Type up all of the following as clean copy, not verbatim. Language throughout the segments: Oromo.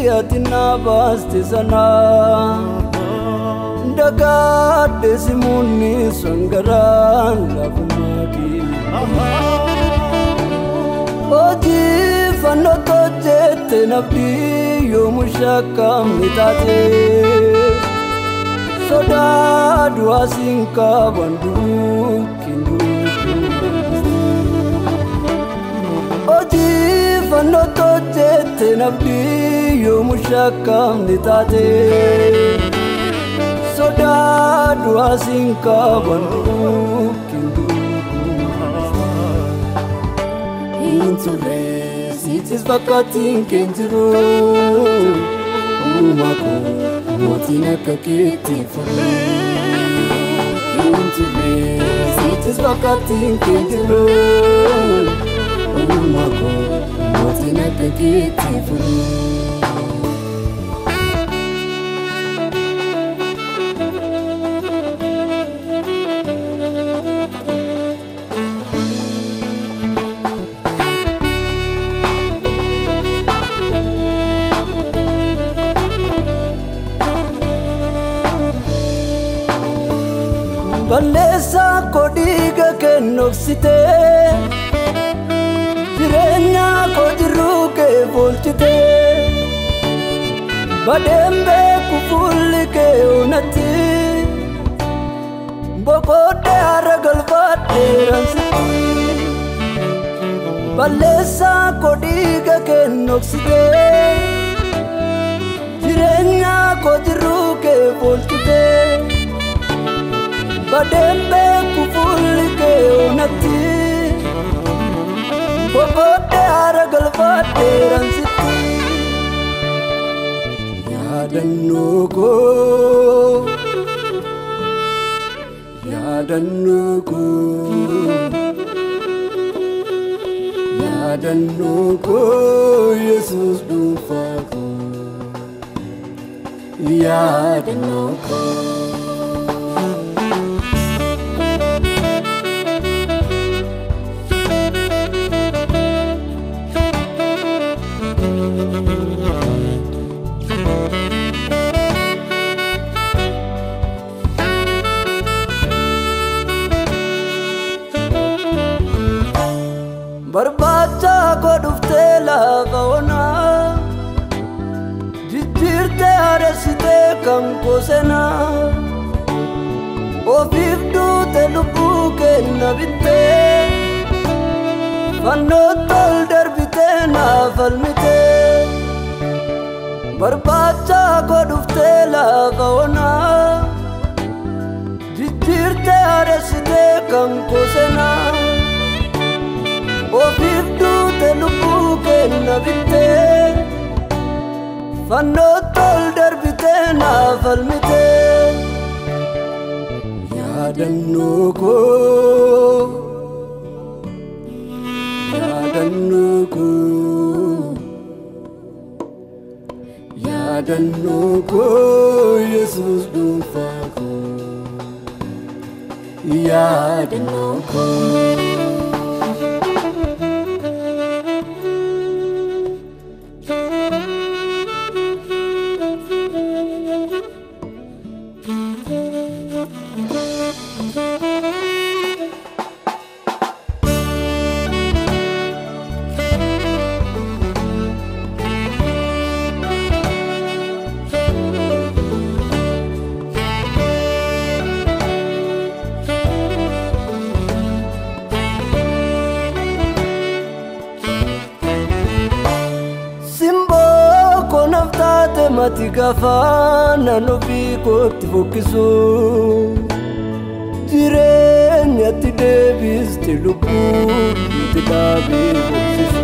atina basti sana Dagade simuni sangaran lafumaki Oji fanoto jete nabdi yomushakam nitate Soda dua singka bandu kindu Oji fanoto jete nabdi yomushakam nitate Soda dua singka bandu kindu Intule sitis bakatin kenjuru Umako motina kakiti furu Intule sitis bakatin kenjuru Umako motina kakiti furu Balesa kodiga kenoksite Jirenya kodiru ke volchite Badembe kufuli ke unati Bokode aragal vate ransiti Balesa kodiga kenoksite Jirenya kodiru ke volchite Badembe kufulike unati Bobote aragal vate ransiti Yadannuko Yadannuko Yadannuko Jesus dumfako Yadannuko Barbacha kodufte lagaona Jijirte aresite kam kosena Ofifdu te lubuke nabite Fanotol darbite na falmite Barbacha kodufte lagaona Jijirte aresite kam kosena Ofifdu te lubuke nabite Fanotol darbite na falmite Yadannuko Yadannuko Yadannuko Jesus dumfako Yadannuko Mati gafana nofi koti fokisu Jirenya ti Davis ti lupu ti dabi fokisu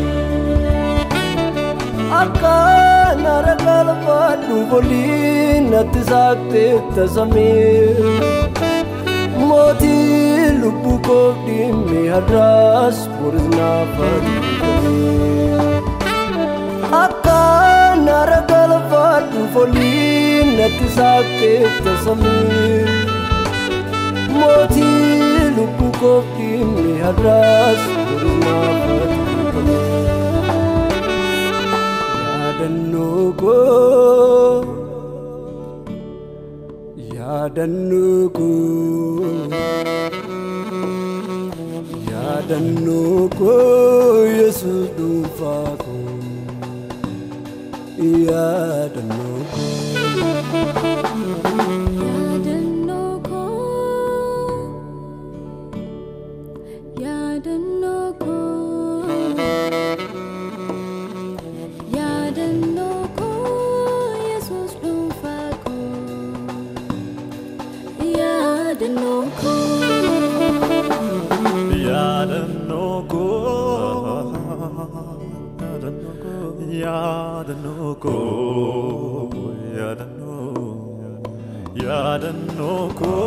Akana ragal padu bolina ti sakte tasamir Moti lupu koti me hadras purizna fadi Akana ragal padu bolina ti sakte tasamir Moti lupu koti me hadras purizna fadi yaadannoo koo yaadannoo koo Yesuus dhuunfaa koo yaadannoo koo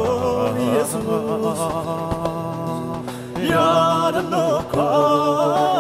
yaadannoo koo